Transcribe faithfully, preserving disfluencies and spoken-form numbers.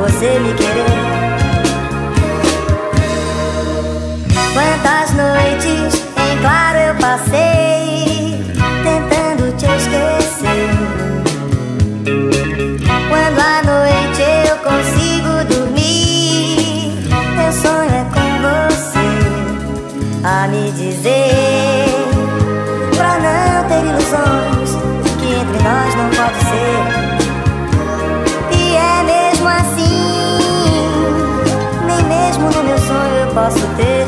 você me querer. Quantas noites em claro eu passei tentando te esquecer. Quando à noite eu consigo dormir, meu sonho é com você a me dizer, pra não ter ilusões, que entre nós não pode ser. E é mesmo assim, nem mesmo no meu sonho eu posso ter